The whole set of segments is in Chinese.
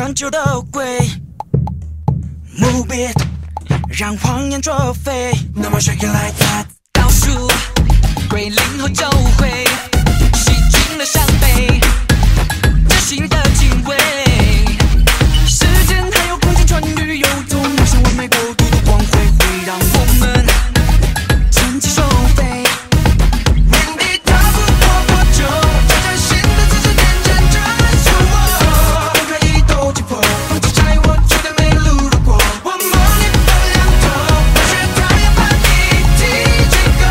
成就的鬼 ，Move it， 让谎言作废。No more shake it like that。倒数归零后就会洗净了伤悲，真心的敬畏。时间还有空间穿越，有种梦想完美国度的光辉，会让我们趁机收费。原地踏步破破旧，挑战新的姿势，点燃这是我。分开一斗击破，放弃在我绝对没路如果。我梦里的两头，我却讨厌把你提这个。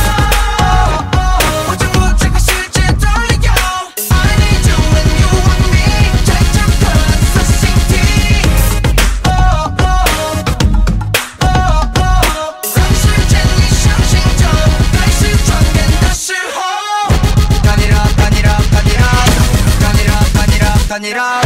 我掌握这个世界的理由。I need you when you want me， 在这个蓝色星体。让时间你相信就开始转变的时候。Turn it up, turn it up, turn it up, turn it up, turn it up, turn it up.